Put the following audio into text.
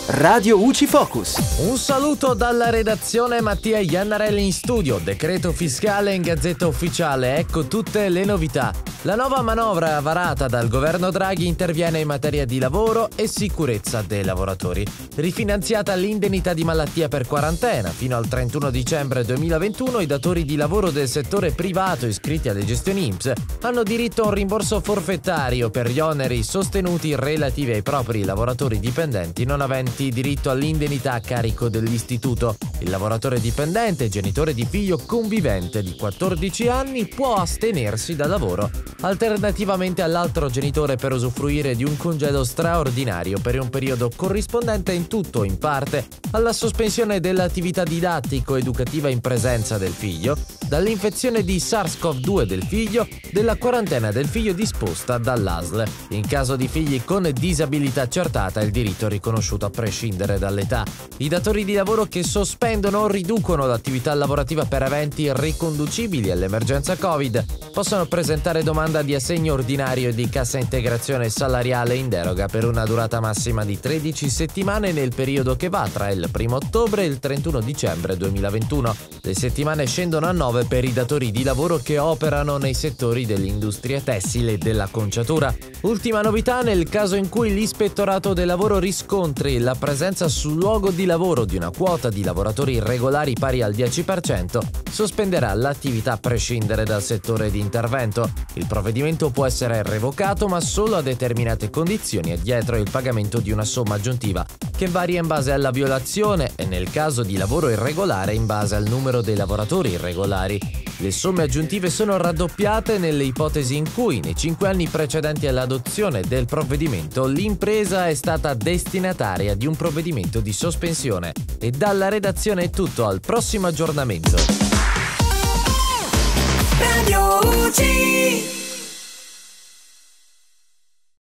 Radio UCI Focus. Un saluto dalla redazione, Mattia Iannarelli in studio. Decreto fiscale in Gazzetta Ufficiale, ecco tutte le novità. La nuova manovra varata dal governo Draghi interviene in materia di lavoro e sicurezza dei lavoratori. Rifinanziata l'indennità di malattia per quarantena. Fino al 31 dicembre 2021 i datori di lavoro del settore privato iscritti alle gestioni INPS hanno diritto a un rimborso forfettario per gli oneri sostenuti relativi ai propri lavoratori dipendenti non aventi diritto all'indennità a carico dell'istituto. Il lavoratore dipendente, genitore di figlio convivente di 14 anni, può astenersi dal lavoro, alternativamente all'altro genitore, per usufruire di un congedo straordinario per un periodo corrispondente in tutto o in parte alla sospensione dell'attività didattico-educativa in presenza del figlio, dall'infezione di SARS-CoV-2 del figlio, della quarantena del figlio disposta dall'ASL. In caso di figli con disabilità accertata, il diritto è riconosciuto a prescindere dall'età. I datori di lavoro che sospendono o riducono l'attività lavorativa per eventi riconducibili all'emergenza Covid possono presentare domanda di assegno ordinario e di cassa integrazione salariale in deroga per una durata massima di 13 settimane nel periodo che va tra il 1 ottobre e il 31 dicembre 2021. Le settimane scendono a 9 per i datori di lavoro che operano nei settori dell'industria tessile e dell'acconciatura. Ultima novità: nel caso in cui l'ispettorato del lavoro riscontri la presenza sul luogo di lavoro di una quota di lavoratori irregolari pari al 10%, sospenderà l'attività a prescindere dal settore di intervento. Il provvedimento può essere revocato, ma solo a determinate condizioni e dietro il pagamento di una somma aggiuntiva che varia in base alla violazione e, nel caso di lavoro irregolare, in base al numero dei lavoratori irregolari. Le somme aggiuntive sono raddoppiate nelle ipotesi in cui, nei 5 anni precedenti all'adozione del provvedimento, l'impresa è stata destinataria di un provvedimento di sospensione. E dalla redazione è tutto, al prossimo aggiornamento. Radio UCI.